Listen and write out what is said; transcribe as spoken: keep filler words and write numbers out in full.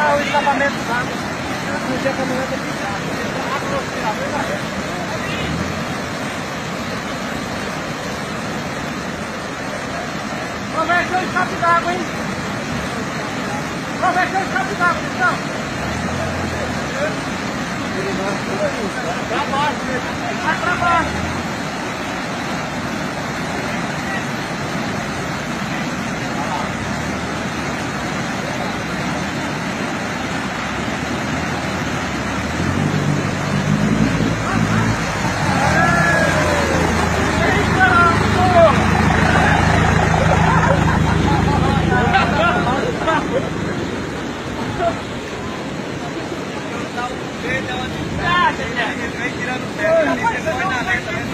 o escapamento d'água. Não tinha caminhonete aqui. Vamos ver aqui o escape d'água, hein? Vamos ver aqui o escape d'água, então. Pra baixo, vai pra baixo. Ele vem tirando o pé, ele foi na reta.